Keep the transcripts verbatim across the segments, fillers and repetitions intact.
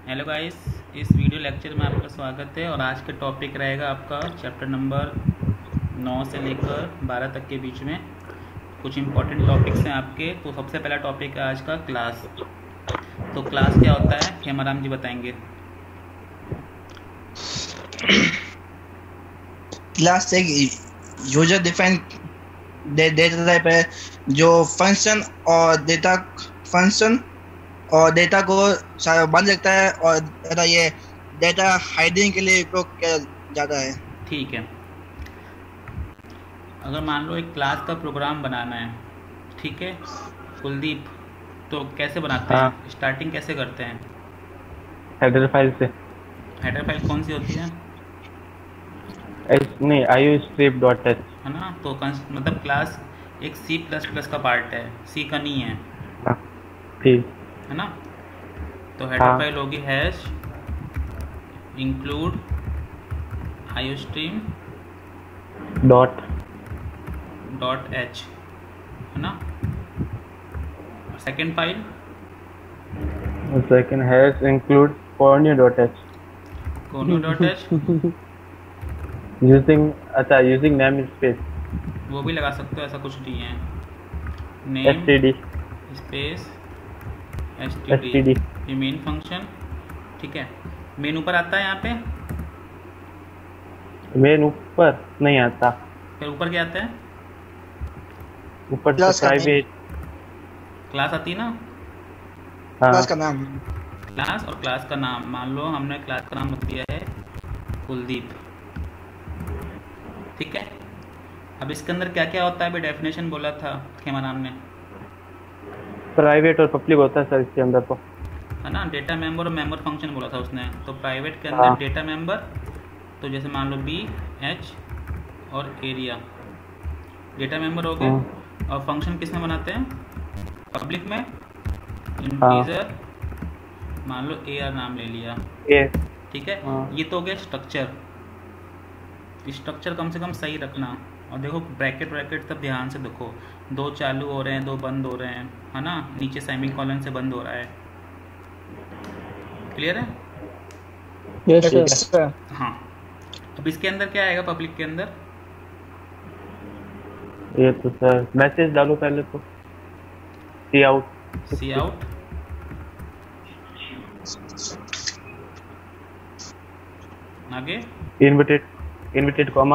Hello guys, इस video lecture में आपका स्वागत है। और आज का टॉपिक रहेगा आपका चैप्टर नंबर नौ से लेकर बारह तक के बीच में कुछ इम्पोर्टेंट टॉपिक्स हैं आपके। तो सबसे पहला टॉपिक है आज का क्लास। तो क्लास क्या होता है खेमाराम जी बताएंगे। क्लास एक यूजर डिफाइन डेटा टाइप है जो फंक्शन और डेटा फंक्शन और डेटा को बंद रखता है और ये डेटा हाइडिंग के लिए उपयोग किया जाता है। ठीक है, अगर मान लो एक क्लास का प्रोग्राम बनाना है, ठीक है कुलदीप, तो कैसे बनाते हाँ। हैं? स्टार्टिंग कैसे करते हैं? हेडर फाइल से। हेडर फाइल कौन सी होती है? एच नहीं आई स्ट्रिप डॉट एच है ना। तो मतलब क्लास एक सी प्लस प्लस का पार्ट है, सी का नहीं है, ठीक है ना। तो हेडर हाँ। फाइल होगी hash include iostream dot dot h, है ना। Second file second hash include conio dot h conio dot h, using अच्छा यूजिंग नेम स्पेस वो भी लगा सकते हो, ऐसा कुछ नहीं है। S T name D space S S T T D, D ये मेन फंक्शन, ठीक है। मेन ऊपर आता है यहाँ पे, मेन ऊपर नहीं आता। फिर ऊपर क्या आता है? ऊपर क्लास से का प्राइवेट क्लास आती है ना। हाँ क्लास का नाम क्लास और क्लास का नाम, मान लो हमने क्लास का नाम रख दिया है कुलदीप, ठीक है। अब इसके अंदर क्या क्या होता है? अभी डेफिनेशन बोला था खेमाराम ने, प्राइवेट और पब्लिक होता है सर इसके अंदर तो, है ना। डेटा मेंबर और मेंबर फंक्शन बोला था उसने। तो प्राइवेट के हाँ। अंदर डेटा मेंबर, तो जैसे मान लो बी एच और एरिया डेटा मेंबर हो गए। हाँ। और फंक्शन किस में बनाते हैं? पब्लिक में इंटीजर, मान लो ए आर नाम ले लिया, ए ठीक है। हाँ। ये तो हो गया स्ट्रक्चर। स्ट्रक्चर कम से कम सही रखना। और देखो ब्रैकेट ब्रैकेट सब ध्यान से देखो, दो चालू हो रहे हैं, दो बंद हो रहे हैं, है ना। नीचे सेमी कॉलन से बंद हो रहा है, क्लियर है? Yes sir. हाँ। अब इसके अंदर क्या आएगा? पब्लिक के अंदर ये तो सर मैसेज डालो पहले तो, सी आउट सी आउट, आगे inverted inverted comma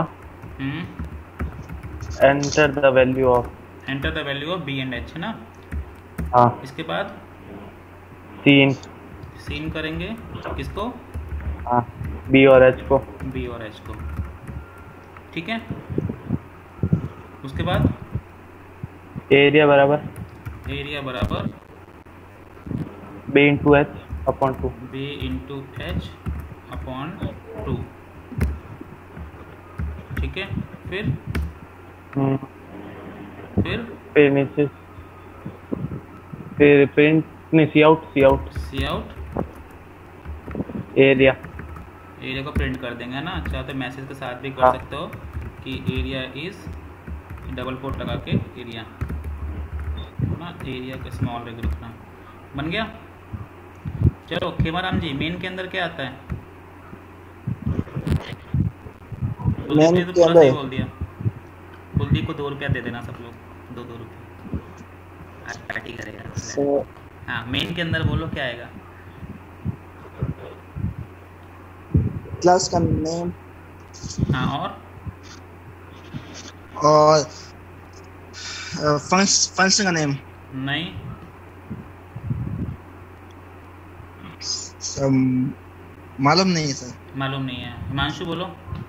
enter the value of enter the value of B and H, है ना। हाँ इसके बाद सीन सीन करेंगे किसको? हाँ बी और एच को, बी और एच को, ठीक है। उसके बाद एरिया बराबर एरिया बराबर B into H upon two, B into H upon two, ठीक है। फिर फिर फिर नीचे फिर प्रिंट नहीं C out C out C out area area को प्रिंट कर देंगे, है ना। चाहे तो मैसेज के साथ भी कर हाँ। सकते हो कि एरिया इज डबल कोट लगा के एरिया, ना एरिया का स्मॉल रेग रखना। बन गया। चलो खेमाराम जी, मेन के अंदर क्या आता है? कुलदीप ने तो पूरा सही बोल दिया। कुलदीप को दो रुपया दे देना सब लोग, दो दो रुपये आज पार्टी करेगा। हाँ, मेन के अंदर बोलो क्या आएगा? क्लास का नेम हाँ, और और फंक्शन का नेम नहीं, मालूम नहीं है सर। मालूम नहीं है। हिमांशु बोलो।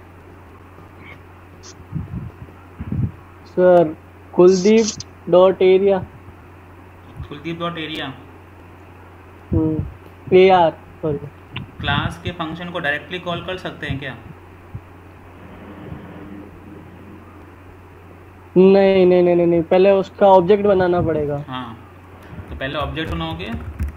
Sir Kuldeep dot area Kuldeep dot area A R sorry class के फंक्शन को डायरेक्टली कॉल कर सकते हैं क्या? नहीं नहीं नहीं नहीं पहले उसका ऑब्जेक्ट बनाना पड़ेगा। हाँ, तो पहले ऑब्जेक्ट बनाओगे,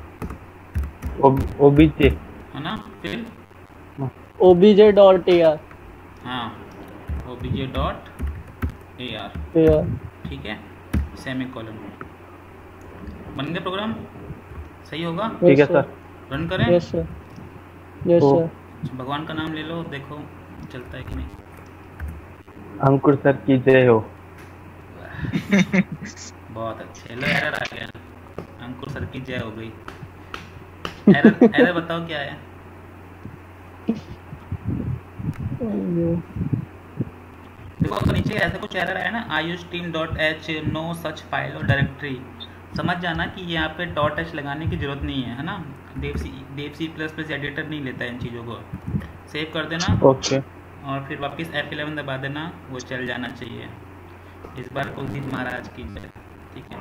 ओबीजे है ना। फिर ओबीजे डॉट ए आर, हाँ ओबीजे डॉट ए आर, ठीक है, सेमी कॉलन। बन गया प्रोग्राम, सही होगा। ठीक है सर। रन करें? यस सर, यस तो- सर। भगवान का नाम ले लो, देखो चलता है कि नहीं। अंकुर सर की जय हो। बहुत अच्छे। लो एरर आ गया, अंकुर सर की जय हो गई। एरर एरर बताओ क्या है? देखो तो नीचे ऐसा कुछ एरर आया ना, Ayush team dot h no such file और डायरेक्टरी। समझ जाना कि यहाँ पे डॉट एच लगाने की जरूरत नहीं है, है ना। Dev C Dev C plus plus editor नहीं लेता है इन चीज़ों को। सेव कर देना ओके। और फिर वापस एफ इलेवन दबा देना, वो चल जाना चाहिए। इस बार कुलदीप महाराज की जय। ठीक है,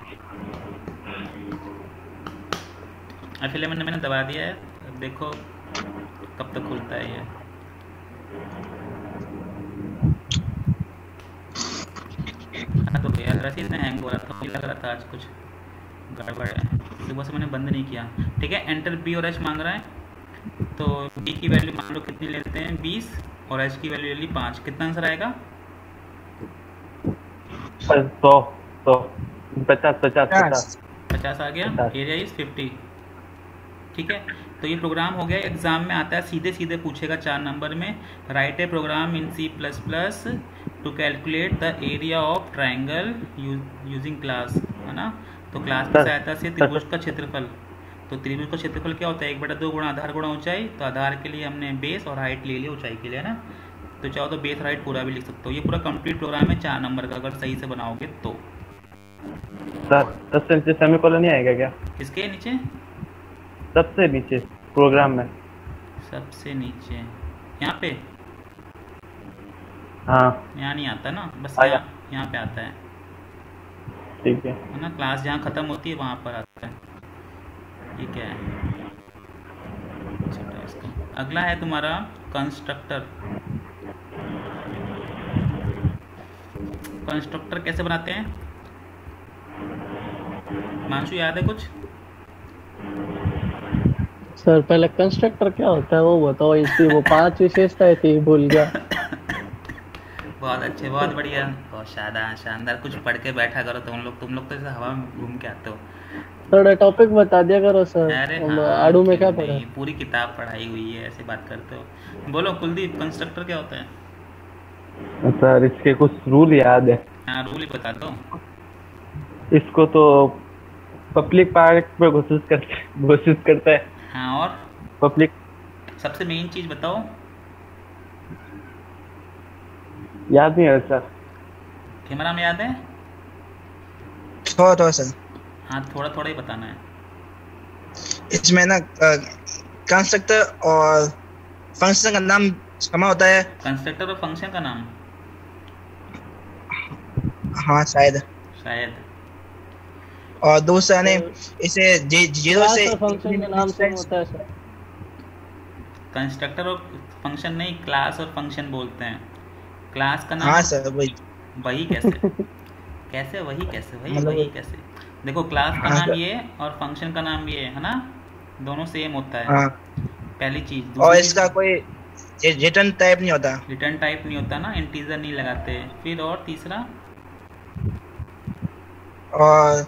एफ इलेवन मैंने दबा दिया है, अब देखो कब तक खुलता है ये। हाँ तो भैया रसीद में हैंग हो रहा था, मुझे लग रहा था आज कुछ गड़बड़ है, सुबह से मैंने बंद नहीं किया। ठीक है, एंटर बी और एच मांग रहा है, तो बी की वैल्यू मान लो कितनी लेते हैं, बीस, और एच की वैल्यू ले ली पाँच। कितना आंसर आएगा? सौ सौ पचास पचास पचास पचास आ गया। पचास। Area is fifty. ठीक है, तो ये प्रोग्राम हो गया। एग्जाम में आता है, सीधे सीधे पूछेगा चार नंबर में, write a program in C plus plus to calculate the area of triangle using class, है ना। तो क्लास की सर, सहायता से त्रिभुज का क्षेत्रफल, तो त्रिभुज का क्षेत्रफल क्या होता है, एक बटा दो गुणा आधार गुणा ऊंचाई। तो आधार के लिए हमने बेस और हाइट ले लिया, ऊंचाई के लिए, है ना। तो चाहो तो बेस हाइट पूरा भी लिख सकते हो। ये पूरा कंप्लीट प्रोग्राम है चार नंबर का, अगर सही से बनाओगे तो। सर सबसे नीचे सेमीकोलन नहीं आएगा क्या? किसके नीचे? सबसे नीचे प्रोग्राम में। सबसे नीचे यहाँ पे? हाँ यहाँ नहीं आता ना, बस आया। यहाँ यहाँ पे आता है, ठीक है। है ना। क्लास जहाँ खत्म होती है वहाँ पर आता है। ये क्या है? छोटा इसका। अगला है तुम्हारा कंस्ट्रक्टर। कंस्ट्रक्टर कैसे बनाते हैं? मानसू याद है कुछ? सर पहले कंस्ट्रक्टर क्या होता है वो बताओ, इसकी वो पांच विशेषताएं थी, भूल गया। बहुत अच्छे, बहुत बढ़िया, बहुत शानदार शानदार। कुछ पढ़ के बैठा करो तुम लोग तुम लोग तो ऐसे हवा में घूम के आते हो। थोड़ा टॉपिक बता दिया करो सर। अरे हम हाँ, आड़ू में क्या क्यों पढ़ा? नहीं, पूरी किताब पढ़ाई हुई है, ऐसे बात करते हो। बोलो कुलदीप, कंस्ट्रक्टर क्या होता है? सर इसके कुछ रूल याद है। हाँ, रूल ही बता दो। इसको तो पब्लिक पार्क में घोषित करते घोषित करता है। हाँ, और पब्लिक सबसे मेन चीज बताओ। याद नहीं है सर। कैमरा में याद है? थोड़ा थोड़ा सर। हाँ, थोड़ा थोड़ा ही बताना है। इसमें ना कंस्ट्रक्टर और फंक्शन का नाम समा होता है। कंस्ट्रक्टर और फंक्शन का नाम? हाँ शायद। शायद। और दूसरा ने इसे जी, जीरो क्लास से और फंक्शन का नाम सेम होता है सर। कंस्ट्रक्टर और फंक्शन नहीं, क्लास और फंक्शन बोलते हैं। क्लास का नाम? हाँ सर वही। वही कैसे? कैसे वही कैसे वही मतलब वही कैसे? देखो, क्लास का हाँ, नाम सर। ये और फंक्शन का नाम ये है ना, दोनों सेम होता है। हाँ, पहली चीज। और दूसरी इसका कोई रिटर्न टाइप नहीं होता। रिटर्न टाइप नहीं होता ना, इंटीजर नहीं लगाते। फिर और तीसरा? और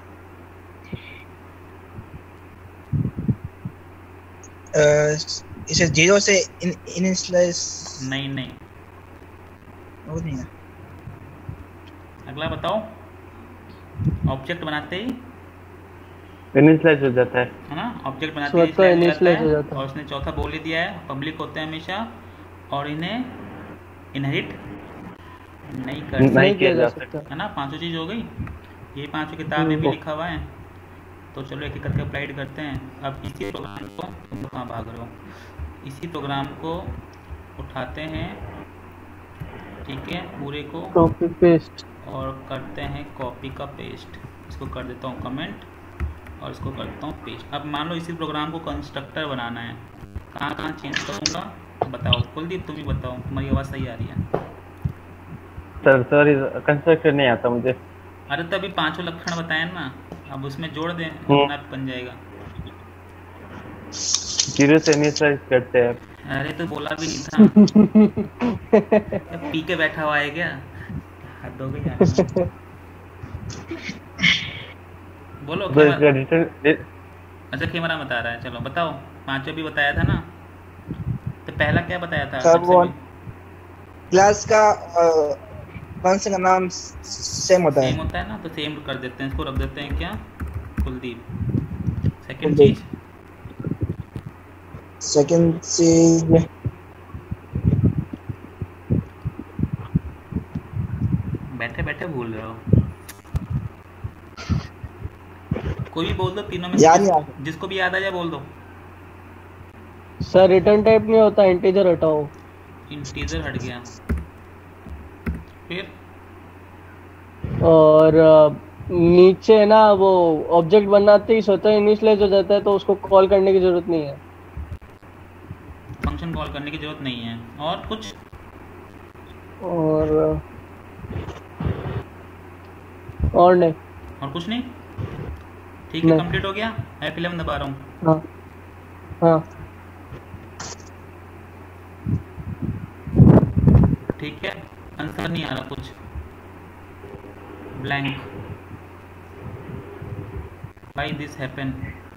अ, इसे जीरो से इन इनिशियलाइज नहीं नहीं। वो नहीं है। अगला बताओ। ऑब्जेक्ट बनाते ही, इनिशियलाइज हो जाता है। है ना, ऑब्जेक्ट बनाते ही स्वतः initialize initialize हो हो जाता जाता है। है। और उसने चौथा बोल ही दिया है, पब्लिक होते हैं हमेशा और इन्हें इनहेरिट नहीं कर नहीं सकते, किया जा सकता। है ना। पांचों चीज हो गई, ये पांचों किताब में भी लिखा हुआ है। तो चलो एक एक करके अप्लाइड करते हैं। अब इसी प्रोग्राम को, तुम कहाँ भाग रहे हो, इसी प्रोग्राम को उठाते हैं, ठीक है, पूरे को, कॉपी पेस्ट। और करते हैं कॉपी का पेस्ट। इसको कर देता हूँ कमेंट और इसको करता हूँ पेस्ट। अब मान लो इसी प्रोग्राम को कंस्ट्रक्टर बनाना है, कहाँ कहाँ चेंज करूँगा बताओ। कुलदीप तुम ही बताओ, तुम्हारी आवाज़ सही आ रही है। सर सॉरी, कंस्ट्रक्शन नहीं आता मुझे। अरे तभी पांचों लक्षण बताए ना, अब उसमें जोड़ दें, हम्म। अपना बन जाएगा। जीरो से इनिशियलाइज करते हैं। अरे तो बोला भी नहीं था। पी के बैठा हुआ है क्या? हद हो गई यार। बोलो तो कैमरा। इसका रिटर्न अच्छा, कैमरा बता रहा है, चलो बताओ। पांचवा भी बताया था ना, तो पहला क्या बताया था? सर सबसे वो भी क्लास का फंक्शन का नाम सेम होता सेम है। होता है ना, तो सेम कर देते हैं, इसको रख देते हैं क्या, कुलदीप। सेकंड कुलदीप। चीज, सेकंड चीज बैठे बैठे भूल रहे हो। कोई भी बोल दो तीनों में से, याद नहीं आ जिस, जिसको भी याद आ जाए बोल दो। सर रिटर्न टाइप नहीं होता, इंटीजर हटाओ। इंटीजर हट गया, फिर और अ, नीचे ना वो ऑब्जेक्ट बनाते ही स्वतः इनिशियलाइज हो जाता है, तो उसको कॉल करने की जरूरत नहीं है। फंक्शन कॉल करने की जरूरत नहीं है। और कुछ? और अ, और नहीं। और कुछ नहीं? ठीक है, नहीं। कंप्लीट हो गया। एफ इलेवन दबा रहा हूँ। हाँ हाँ ठीक है, आंसर नहीं आ रहा, कुछ blank. Why this happen?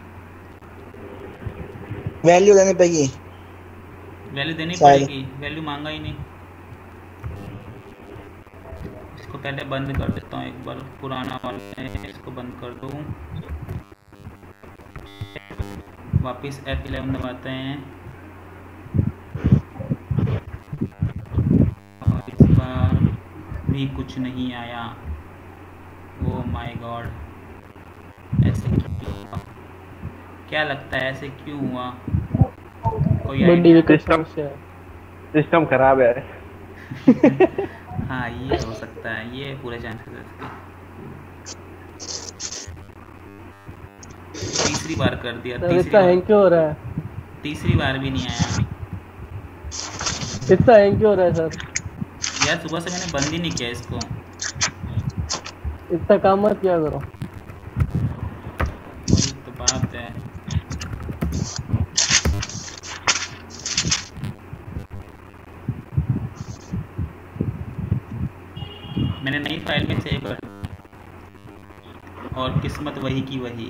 Value लेनी पड़ेगी। वैल्यू देनी शायद। पड़ेगी, वैल्यू मांगा ही नहीं। इसको पहले बंद कर देता हूँ एक बार, पुराना वाला है, इसको बंद कर दूँ। वापस एफ इलेवन दबाते हैं और इस बार भी कुछ नहीं आया। ओ माय गॉड, ऐसे क्यों हुआ? क्या लगता है ऐसे क्यों हुआ? कोई बड़ी आइडिया? विकट सिस्टम समस्या है। सिस्टम खराब है। हाँ, ये हो सकता है, ये पूरे चांसेस है इसके। तीसरी बार कर दिया, सर तीसरी इतना हैंग बार क्यों हो रहा है? तीसरी बार भी नहीं आया। इतना हैंग क्यों हो रहा है सर? यार सुबह से मैंने बंद ही नहीं किया इसको। इतना काम मत किया करो। वही तो बात है। मैंने नई फाइल में सेव कर, और किस्मत वही की वही।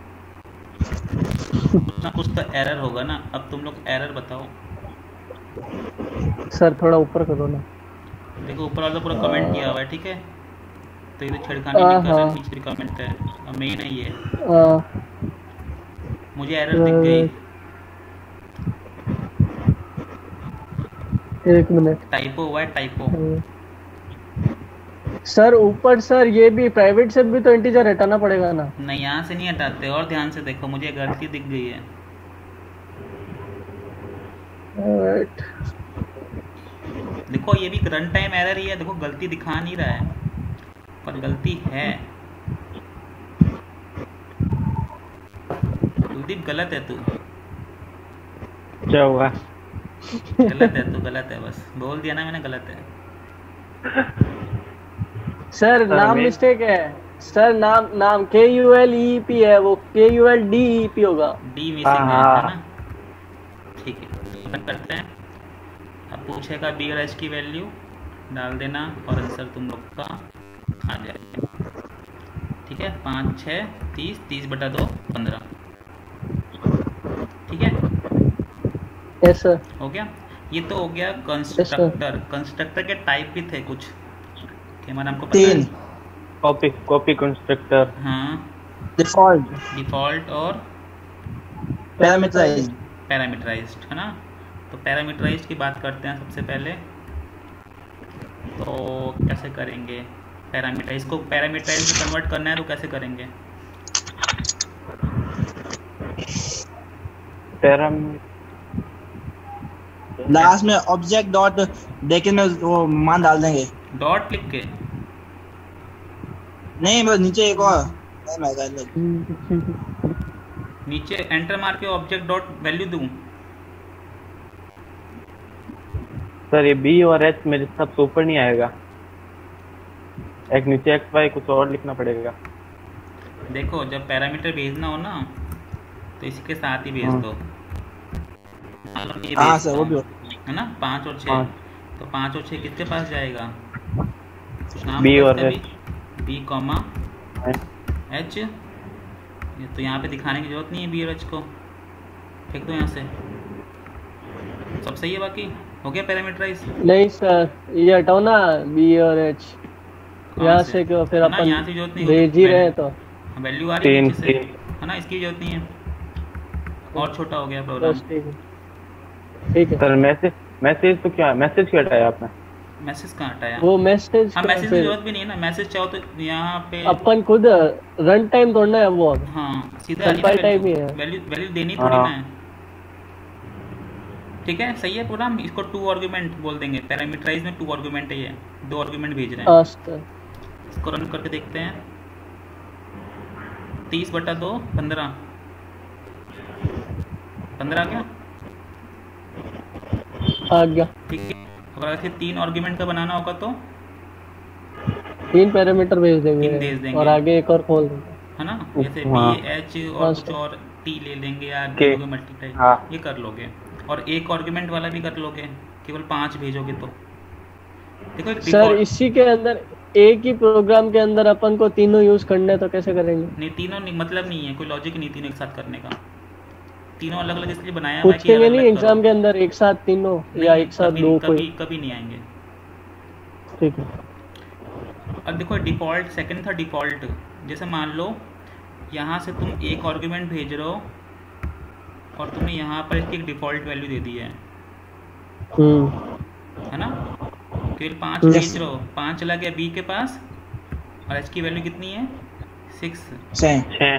कुछ ना कुछ तो एरर होगा ना। अब तुम लोग एरर बताओ। सर थोड़ा ऊपर करो ना। देखो ऊपर वाला पूरा कमेंट किया हुआ है, ठीक है, तो ये तो छेड़खानी नहीं कर रहा, हाँ। नीचे भी कमेंट है। अब मेन है ये, आ, मुझे एरर दिख गई। एक मिनट टाइपो हुआ है, टाइपो। सर ऊपर सर ये भी प्राइवेट से भी तो इंटीजर हटाना पड़ेगा ना। नहीं, यहाँ से नहीं हटाते, और ध्यान से देखो, मुझे गलती दिख गई है। Alright. देखो ये भी रन टाइम एरर ही है, देखो गलती दिखा नहीं रहा है, पर गलती है। कुलदीप गलत है तू, क्या हुआ? गलत है तू, गलत है, बस बोल दिया ना मैंने, गलत है। सर नाम मैं- मिस्टेक है। सर नाम नाम के यू एल ई पी है, वो K U L D E P होगा। डी मिसिंग है, हाँ। है ना? ठीक है, रन करते हैं। अब पूछेगा बी और एच की वैल्यू डाल देना, और आंसर तुम लोग का आ जाएगा। ठीक है, पाँच छः तीस, तीस बटा दो पंद्रह। ठीक है, यस सर। हो गया। ये तो हो गया कंस्ट्रक्टर। कंस्ट्रक्टर के टाइप भी थे कुछ, क्या हमारा हमको पता तीन। है? Copy copy constructor. हाँ, डिफॉल्ट, डिफॉल्ट और पैरामीटराइज्ड। पैरामीटराइज्ड, है ना? तो पैरामीटराइज्ड की बात करते हैं सबसे पहले। तो कैसे करेंगे पैरामीटराइज को? पैरामीटराइज में कन्वर्ट करना है तो कैसे करेंगे? पैराम लास्ट में ऑब्जेक्ट डॉट देखे में वो मान डाल देंगे। डॉट लिख के? नहीं बस नीचे एक और नहीं, मैं कर नीचे एंटर मार के ऑब्जेक्ट डॉट वैल्यू दूं? सर ये बी और एच मेरे सबसे ऊपर नहीं आएगा, एक नीचे एक्स वाई कुछ और लिखना पड़ेगा। देखो जब पैरामीटर भेजना हो ना, तो इसके साथ ही भेज हाँ। दो। ये हाँ भेजता सर, वो भी हूँ, होता है ना? पाँच और छः, हाँ। तो पाँच और छः किसके पास जाएगा? कुछ नाम बी होगा और इसका एच। भी? B comma H. ये तो यहाँ पे दिखाने की जरूरत नहीं है बी और एच को, फेंक दो यहाँ से। सब सही है, बाकी हो गया पैरामीटराइज। नहीं सर, ये हटाओ ना बी और एच यहाँ से, क्यों फिर है ना, अपन यहाँ से जरूरत नहीं भेज ही रहे हैं तो वैल्यू आ रही है तीन नीचे से, तीन है ना, इसकी जरूरत नहीं है। और छोटा हो गया प्रोग्राम। बस ठीक है ठीक है। सर मैसेज मैसेज तो क्या मैसेज क्यों हटाया आपने? मैसेज कहाँ हटाया? वो मैसेज हाँ, मैसेज की जरूरत भी नहीं है ना, मैसेज चाहो तो यहाँ पे अपन खुद रन टाइम तोड़ना है वो अब। हाँ सीधा कंपाइल टाइम ही है। वैल्यू वैल्यू देनी थोड़ी हाँ। ना है। ठीक है, सही है प्रोग्राम। इसको टू आर्गुमेंट बोल देंगे, पैरामीटराइज में टू आर्गुमेंट है, ये दो आर्गुमेंट भेज रहे हैं। हाँ सर। इसको रन करके देखते हैं। तीस बटा दो पंद्रह, पंद्रह आ गया। आ गया। ठीक है, अगर ऐसे तीन आर्गुमेंट का बनाना होगा तो तीन पैरामीटर भेज तीन भेज देंगे देंगे। और आगे एक और खोल देंगे, है ना, जैसे हाँ। बी एच और हाँ, कुछ सर। और टी ले लेंगे या के। मल्टीप्लाई, हाँ। ये कर लोगे। और एक आर्गुमेंट वाला भी कर लोगे, केवल पांच भेजोगे तो। देखो एक सर default- इसी के अंदर एक ही प्रोग्राम के अंदर अपन को तीनों यूज करने हैं तो कैसे करेंगे? नहीं, तीनों नहीं, मतलब नहीं है, कोई लॉजिक नहीं तीनों एक साथ करने का। तीनों अलग अलग इसलिए बनाया हुआ है कि पूछेंगे अलग-अलग नहीं करो। एग्जाम के अंदर एक साथ तीनों या नहीं, एक साथ कभी, दो कभी कोई? कभी नहीं आएंगे। ठीक है। अब देखो डिफ़ॉल्ट, सेकंड था डिफ़ॉल्ट। जैसे मान लो यहाँ से तुम एक आर्गुमेंट भेज रहे हो और तुमने यहाँ पर इसकी एक डिफ़ॉल्ट वैल्यू दे दी है, हम्म है ना, केवल पाँच Yes. भेज रहे हो, पाँच चला गया बी के पास और एच की वैल्यू कितनी है, सिक्स, सेम छः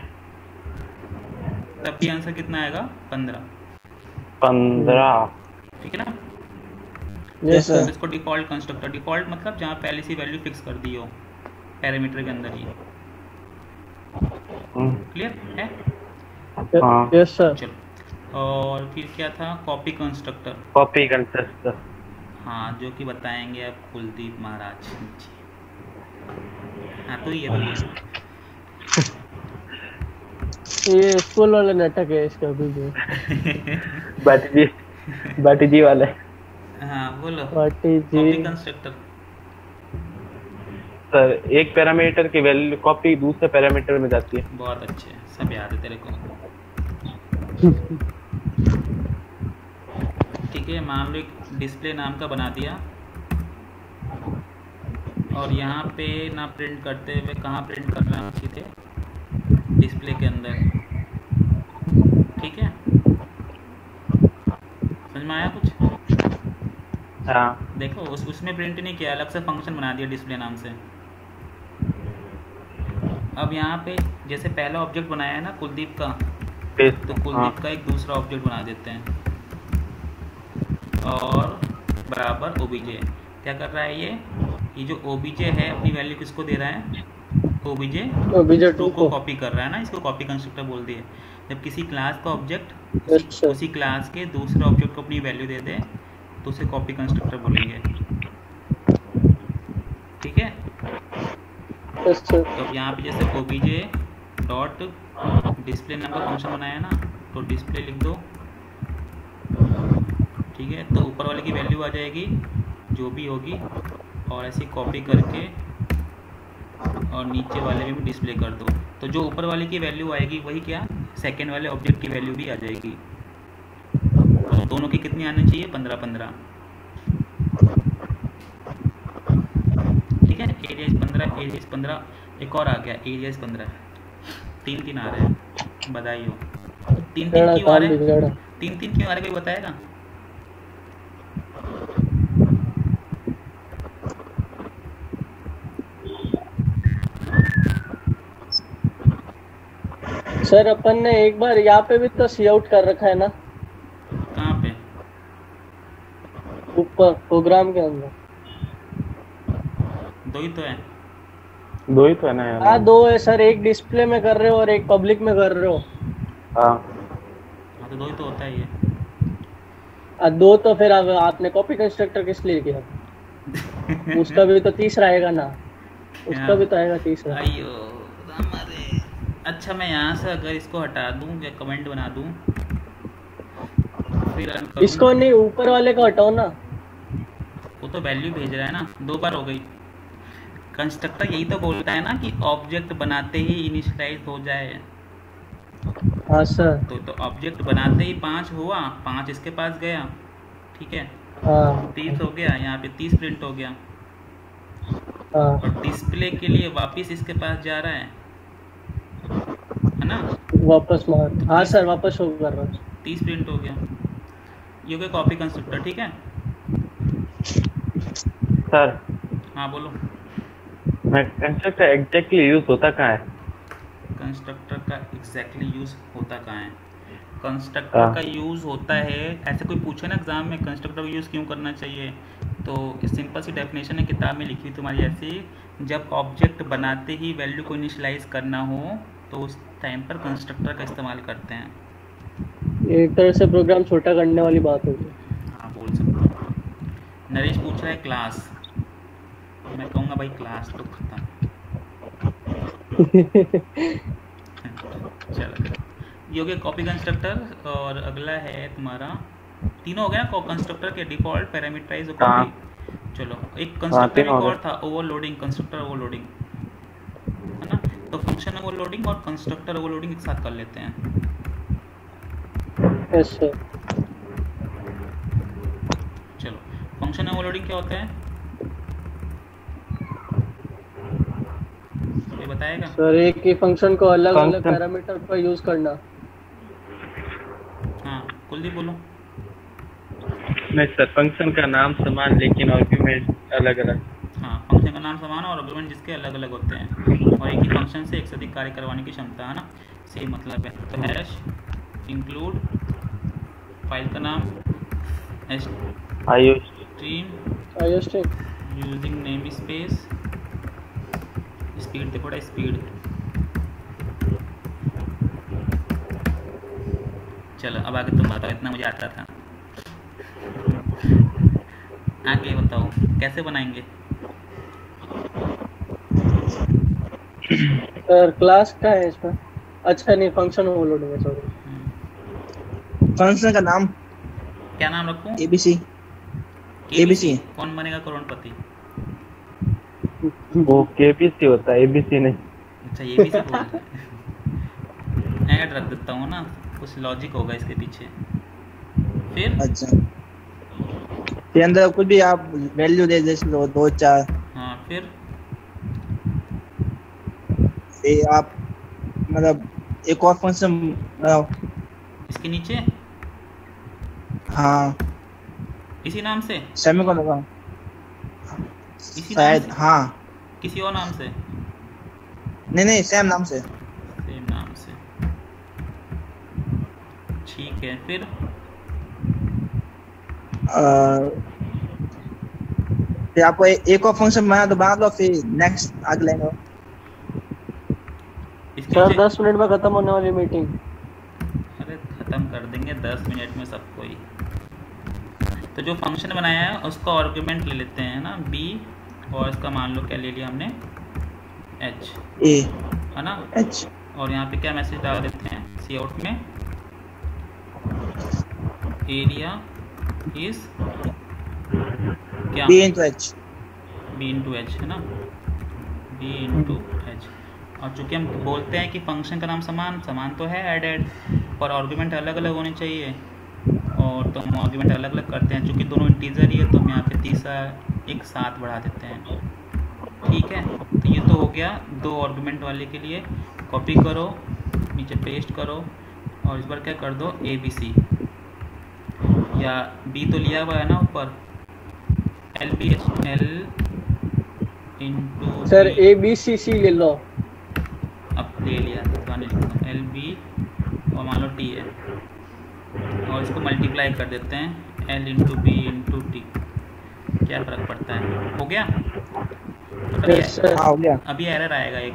तब भी आंसर कितना आएगा, पंद्रह। पंद्रह। ठीक है ना। Yes sir. तो सर। इसको डिफ़ॉल्ट कंस्ट्रक्टर, डिफ़ॉल्ट मतलब जहाँ पहले से वैल्यू फिक्स कर दी हो पैरामीटर के अंदर ही। हम्म, क्लियर है? हाँ। Yes sir. चलो, और फिर क्या था, कॉपी कंस्ट्रक्टर। Copy constructor. हाँ, जो कि बताएंगे अब कुलदीप महाराज जी। हाँ तो ये तो ये ये स्कूल वाले नाटक है इसका अभी भी। बाटी जी बाटी जी वाले। हाँ बोलो, पार्टी कॉपी जी। कंस्ट्रक्टर। सर एक पैरामीटर की वैल्यू कॉपी दूसरे पैरामीटर में जाती है। बहुत अच्छे, सब याद है तेरे को। ठीक है, मान लो एक डिस्प्ले नाम का बना दिया और यहाँ पे ना प्रिंट करते हुए कहाँ प्रिंट कर रहे हैं, सीधे डिस्प्ले के अंदर। ठीक है, समझ में आया कुछ? हाँ। देखो उस उसमें प्रिंट नहीं किया, अलग से फंक्शन बना दिया डिस्प्ले नाम से। अब यहाँ पे जैसे पहला ऑब्जेक्ट बनाया है ना कुलदीप का, पेस्ट। तो हाँ। कुलदीप का एक दूसरा ऑब्जेक्ट बना देते हैं और बराबर ओबीजे। क्या कर रहा है ये ये जो ओबीजे है अपनी वैल्यू किसको दे रहा है, ओबीजे ओबीजे टू टू को को। कॉपी कर रहा है ना, इसको कॉपी कंस्ट्रक्टर बोल दिए। जब किसी क्लास का ऑब्जेक्ट Yes, उसी, sir. उसी क्लास के दूसरे ऑब्जेक्ट को अपनी वैल्यू दे दे तो उसे कॉपी कंस्ट्रक्टर बोलेंगे। ठीक है, यस सर। तो अब यहाँ पे जैसे ओबीजे डॉट डिस्प्ले नाम का फंक्शन बनाया ना, तो डिस्प्ले लिख दो। ठीक है, तो ऊपर वाले की वैल्यू आ जाएगी जो भी होगी और ऐसे कॉपी करके और नीचे वाले में भी डिस्प्ले कर दो। तो जो ऊपर वाले की वैल्यू आएगी वही क्या, सेकेंड वाले ऑब्जेक्ट की वैल्यू भी आ जाएगी। तो दोनों की कितनी आनी चाहिए, पंद्रह पंद्रह। ठीक है, एरिया पंद्रह, एरिया पंद्रह, एक और आ गया एरिया पंद्रह। तीन तीन आ रहे हैं, बधाई हो। तीन तीन बिगड़ा क्यों आ काम रहे हैं, बिगड़ा। तीन तीन क्यों आ रहे हैं, कोई बताएगा? सर अपन ने एक बार यहाँ पे भी तो सी आउट कर रखा है ना, कहाँ पे? ऊपर प्रोग्राम के अंदर। दो ही तो है। दो ही तो है ना यार। हाँ दो है सर, एक डिस्प्ले में कर रहे हो और एक पब्लिक में कर रहे हो। हाँ। हाँ तो दो ही तो होता है ये। आ, दो तो फिर अब आपने कॉपी कंस्ट्रक्टर किस लिए किया? उसका भी तो तीसरा आएगा ना, उसका भी तो आएगा तीसरा। अयो हमारे। अच्छा, मैं यहाँ से अगर इसको हटा दूँ या कमेंट बना दूँ फिर run करूँ, इसको नहीं, ऊपर वाले को हटाओ ना। वो तो वैल्यू भेज रहा है ना, दो बार हो गई। कंस्ट्रक्टर यही तो बोलता है ना कि ऑब्जेक्ट बनाते ही इनिशियलाइज हो जाए। हाँ सर। तो तो ऑब्जेक्ट बनाते ही पाँच हुआ, पाँच इसके पास गया, ठीक है, हाँ तीस हो गया, यहाँ पे तीस प्रिंट हो गया, हाँ और डिस्प्ले के लिए वापस इसके पास जा रहा है है ना, वापस मार। हाँ सर वापस शो कर रहा हूँ। तीस प्रिंट हो गया। ये हो गया कॉपी कंस्ट्रक्टर, ठीक है। सर हाँ बोलो। मैं कंस्ट्रक्टर एग्जैक्टली यूज होता कहाँ है? कंस्ट्रक्टर का एग्जैक्टली यूज़ होता कहाँ है? हाँ। कंस्ट्रक्टर का यूज़ होता है, ऐसे कोई पूछे ना एग्जाम में कंस्ट्रक्टर का यूज़ क्यों करना चाहिए, तो सिंपल सी डेफिनेशन है, किताब में लिखी तुम्हारी ऐसी, जब ऑब्जेक्ट बनाते ही वैल्यू को इनिशियलाइज करना हो तो उस टाइम पर कंस्ट्रक्टर का इस्तेमाल करते हैं। एक तरह से प्रोग्राम छोटा करने वाली बात होगी। हाँ बोल सकते हो। नरेश पूछ रहा है क्लास, मैं कहूँगा भाई क्लास तो खत्म। चलो ये हो गया कॉपी कंस्ट्रक्टर, और अगला है तुम्हारा, तीनों हो गया कंस्ट्रक्टर के, डिफॉल्ट, पैरामीटराइज और हाँ। कॉपी। चलो एक हाँ, कंस्ट्रक्टर तीनों एक हो और था, ओवरलोडिंग, कंस्ट्रक्टर ओवरलोडिंग, है ना। तो फंक्शन ओवरलोडिंग और कंस्ट्रक्टर ओवरलोडिंग एक साथ कर लेते हैं। Yes sir. चलो फंक्शन ओवरलोडिंग क्या होता है, ये बताएगा? सर एक ही फंक्शन को अलग अलग Function- पैरामीटर पर यूज करना। हाँ कुलदीप बोलो। नहीं सर, फंक्शन का नाम समान लेकिन आर्ग्यूमेंट अलग अलग। हाँ फंक्शन का नाम समान और आर्गुमेंट जिसके अलग अलग होते हैं, और एक ही फंक्शन से एक से अधिक कार्य करवाने की क्षमता, है ना, सेम मतलब है। तो हैश इंक्लूड फाइल का नाम आयुष स्ट्रीम आयुष ठीक। यूजिंग नेम स्पेस, स्पीड देखो बड़ा स्पीड। चलो अब आगे तुम बताओ, इतना मुझे आता था। आगे बताओ कैसे बनाएंगे? सर क्लास का है इसमें? अच्छा नहीं, फंक्शन ओवरलोडिंग है, सॉरी। फंक्शन का नाम क्या नाम रखूं? एबीसी। एबीसी। कौन बनेगा करोड़पति? वो केबीसी होता है, एबीसी नहीं। अच्छा ये भी से बोल ऐड रख देता हूँ ना, कुछ लॉजिक होगा इसके पीछे। फिर अच्छा, के अंदर कुछ भी आप वैल्यू दे दे दो, दो चार। हाँ फिर ये आप मतलब एक और फंक्शन बनाओ इसके नीचे हाँ, इसी नाम से, सेमीकोलन लगाओ इसी नाम शायद। से, हाँ किसी और नाम से, नहीं नहीं सेम नाम से। सेम नाम से, ठीक है। फिर अ, फिर आपको ए, एक और फंक्शन बना तो बना दो, फिर नेक्स्ट आगे लेंगे। इसके सर नीचे, दस मिनट में खत्म होने वाली मीटिंग। अरे खत्म कर देंगे दस मिनट में सबको ही। तो जो फंक्शन बनाया है उसका आर्गुमेंट ले लेते हैं ना, बी, और इसका मान लो क्या ले लिया हमने, एच, ए है ना। एच और यहाँ पे क्या मैसेज डाल देते हैं सी आउट में, एरिया इज क्या, B into H. B into H, है ना, बी इंटू एच। और चूंकि हम बोलते हैं कि फंक्शन का नाम समान समान तो है, ऐड ऐड, पर आर्गुमेंट अलग अलग होने चाहिए, और तो हम आर्गुमेंट अलग अलग करते हैं। चूंकि दोनों इंटीजर ही है तो हम यहाँ पे तीसरा एक साथ बढ़ा देते हैं, ठीक है। तो ये तो हो गया दो आर्गुमेंट वाले के लिए। कॉपी करो, नीचे पेस्ट करो, और इस बार क्या कर दो, ए बी सी, या बी तो लिया हुआ है ना ऊपर, L B H L into sir A B C C ले लो। अब ले लिया तो लिखता एल बी और मान लो टी है, और इसको मल्टीप्लाई कर देते हैं L into B into T, क्या फ़र्क पड़ता है, हो गया। तो अभी, यस सर। हाँ हो गया। अभी एरर आएगा एक,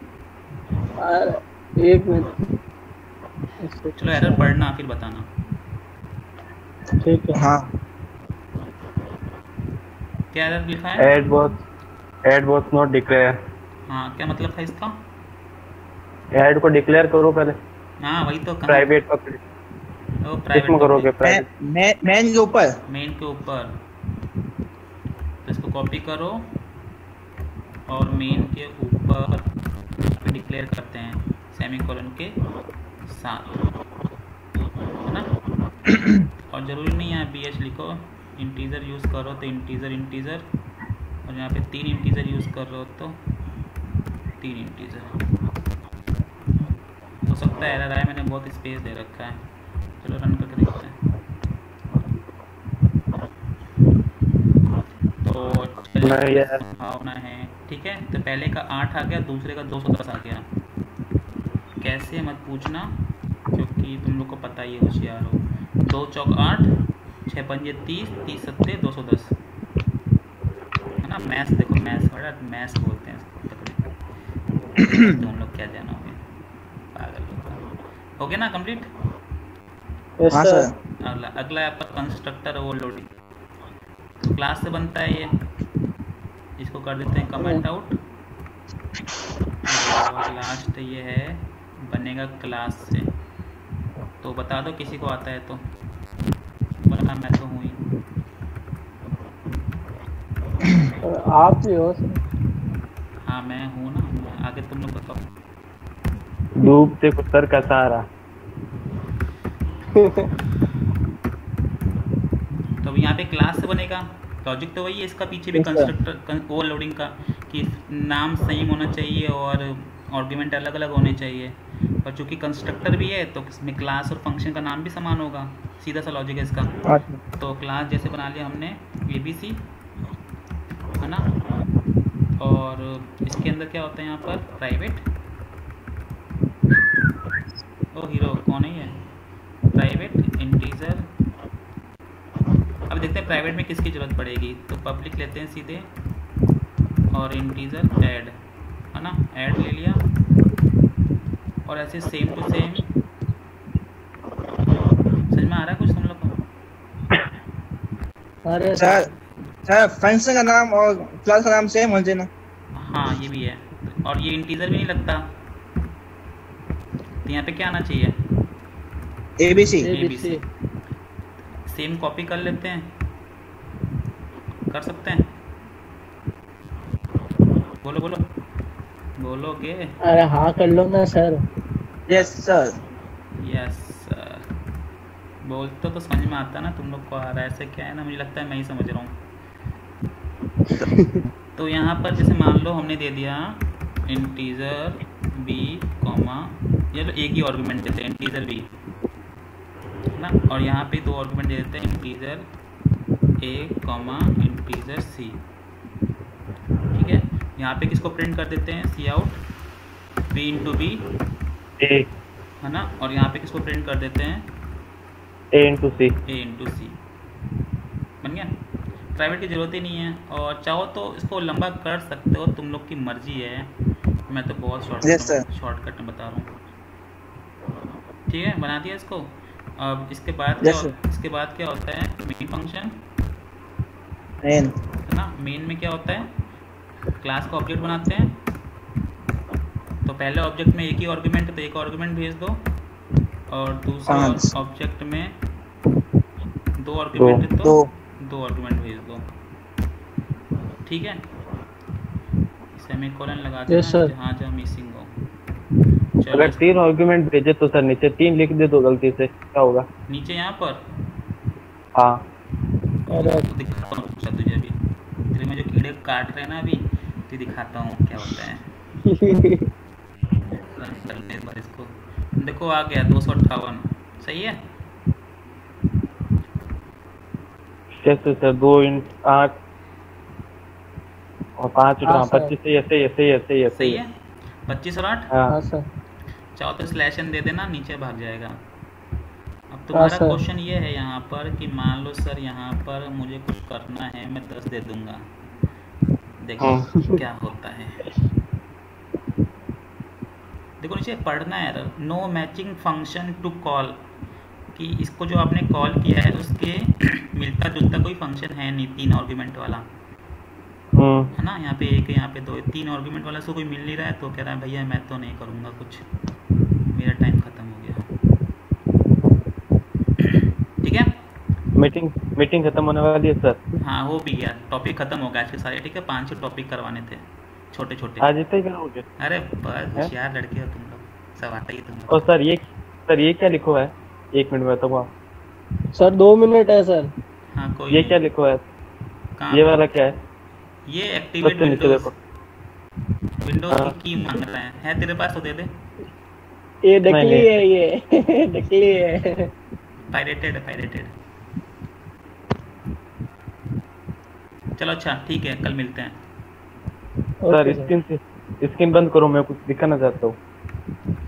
अरे, एक मिनट। चलो एरर पढ़ना फिर बताना। ठीक है। हाँ क्या एरर लिखा है? Add was add was not declare. हाँ क्या मतलब था इसका? ऐड को डिक्लेयर करो पहले, हाँ वही तो प्राइवेट पब्लिक वो किसमें प्राइवेट करोगे? मैं प्राइवेट मैं मेन के ऊपर। मेन के ऊपर, तो इसको कॉपी करो और मेन के ऊपर डिक्लेयर करते हैं सेमीकोलन के सात, है ना। और ज़रूरी नहीं है बी एच लिखो, इंटीजर यूज़ करो तो इंटीजर इंटीजर, और यहाँ पे तीन इंटीजर यूज़ कर रहे हो तो तीन इंटीजर। हो सकता है एरर आए, मैंने बहुत स्पेस दे रखा है। चलो रन करके देखते हैं। तो संभावना है, ठीक है। तो पहले का आठ आ गया, दूसरे का दो सौ दस आ गया। कैसे मत पूछना, क्योंकि तुम लोग को पता ही है, होशियार हो। दो चौक आठ, छः पंजे तीस, तीस सत्ते दो सौ दस, है ना। मैथ्स देखो, मैथ्स बड़ा मैथ्स बोलते हैं इसको। तुम लोग क्या जानोगे, पागल लोग। हो गया ना कंप्लीट? हाँ सर। अगला अगला है आपका कंस्ट्रक्टर ओवरलोडिंग। क्लास से बनता है ये, इसको कर देते हैं कमेंट आउट। और लास्ट ये है बनेगा क्लास से। तो बता दो किसी को आता है तो, वरना मैं तो हूँ ही। आप भी हो सर। हाँ मैं हूँ ना, मैं आगे तुम लोग बताओ। डूबते को सर का सहारा। तो यहाँ पे क्लास से बनेगा, लॉजिक तो वही है इसका, पीछे भी कंस्ट्रक्टर ओवरलोडिंग का, कि नाम सेम होना चाहिए और आर्गुमेंट अलग अलग होने चाहिए। और चूंकि कंस्ट्रक्टर भी है तो इसमें क्लास और फंक्शन का नाम भी समान होगा, सीधा सा लॉजिक है इसका। तो क्लास जैसे बना लिया हमने ए बी सी, है ना। और इसके अंदर क्या होता है यहाँ पर, प्राइवेट, ओ हीरो कौन है ये, प्राइवेट इंटीजर। अब देखते हैं प्राइवेट में किसकी ज़रूरत पड़ेगी, तो पब्लिक लेते हैं सीधे, और इंटीजर ऐड, है ना, ऐड ले लिया। और ऐसे सेम टू सेम, समझ में आ रहा है कुछ तुम लोग को? अरे सर सर फंक्शन का नाम और क्लास का नाम सेम होना चाहिए ना? हाँ ये भी है, और ये इंटीजर भी नहीं लगता, तो यहाँ पे क्या आना चाहिए, A B C. A B C. Same copy कर लेते हैं, कर सकते हैं? बोलो बोलो बोलोगे? अरे हाँ कर लो ना sir. Yes sir. Yes sir. बोलते तो समझ में आता ना, तुम लोग को आ रहा है, ऐसे क्या है ना, मुझे लगता है मैं ही समझ रहा हूँ। तो यहाँ पर जैसे मान लो हमने दे दिया इंटीजर बी कॉमा, ये लो एक ही आर्गुमेंट देते हैं इंटीजर बी, है ना। और यहाँ पे दो आर्गुमेंट दे देते हैं integer A comma integer C, ठीक है। यहाँ पे किसको प्रिंट कर देते हैं, C out B into B, है ना। और यहाँ पे किसको प्रिंट कर देते हैं, ए इंटू सी, ए इंटू सी। बन गया। प्राइवेट की ज़रूरत ही नहीं है, और चाहो तो इसको लंबा कर सकते हो, तुम लोग की मर्जी है। मैं तो बहुत शॉर्टकट शॉर्टकट में बता रहा हूँ, ठीक है। बना दिया इसको। अब इसके बाद क्या yes, इसके बाद क्या होता है, मेन फंक्शन, मेन, है ना। मेन में क्या होता है, क्लास का ऑब्जेक्ट बनाते हैं। तो पहले ऑब्जेक्ट में एक ही आर्गुमेंट है तो एक आर्गुमेंट भेज दो, और दूसरे ऑब्जेक्ट में दो आर्गुमेंट है तो दो आर्गुमेंट भेज दो, ठीक है। सेमीकोलन लगा देना जहाँ जहाँ मिसिंग हो। अगर तीन आर्गुमेंट भेजे तो सर नीचे तीन लिख दे तो गलती से क्या होगा, नीचे यहाँ पर? हाँ दिखाता हूँ तुझे अभी, तेरे में जो कीड़े काट रहे हैं ना अभी, तो दिखाता हूँ क्या होता है। एक बार इसको देखो, आ गया दो सौ अट्ठावन, सही है। कैसे सर, दो इंट आठ और पाँच पच्चीस, सही है सही है सही है सही है सही है। पच्चीस और आठ, हाँ सर। चाहो तो स्लैश एन दे देना, नीचे भाग जाएगा। अब तुम्हारा क्वेश्चन ये है यहाँ पर कि मान लो सर यहाँ पर मुझे कुछ करना है, मैं दस दे दूंगा, देखो क्या होता है। देखो नीचे पढ़ना है, no matching function to call, कि इसको जो आपने कॉल किया है उसके मिलता जुलता कोई फंक्शन है नहीं, तीन आर्गुमेंट वाला, है ना। यहाँ पे एक है, यहाँ पे दो है, तीन आर्गुमेंट वाला से कोई मिल नहीं रहा है, तो कह रहा है भैया मैं तो नहीं करूँगा कुछ, मेरा टाइम ख़त्म हो गया, ठीक है। मीटिंग मीटिंग खत्म होने वाली है सर। हाँ हो भी गया, टॉपिक खत्म हो गया आज के सारे, ठीक है। पाँच छः टॉपिक करवाने थे छोटे छोटे। आज इतना ही कराओगे? अरे बस होशियार लड़के हो तुम लोग, सब आता ही तुम लोग। और सर ये सर ये क्या लिखा है? एक मिनट में बताओ आप। सर दो मिनट है सर। हाँ कोई ये नहीं। क्या लिखा है? कहाँ ये पे? वाला क्या है? ये एक्टिवेट सबसे नीचे विंडोज। देखो। विंडोज हाँ। की की मांग रहा है है तेरे पास तो दे दे। ये नकली नहीं। है, ये नकली है। पायरेटेड है पायरेटेड। चलो अच्छा ठीक है, कल मिलते हैं। Sir okay sir. स्क्रीन से स्क्रीन बंद करो, मैं कुछ दिखाना चाहता हूँ।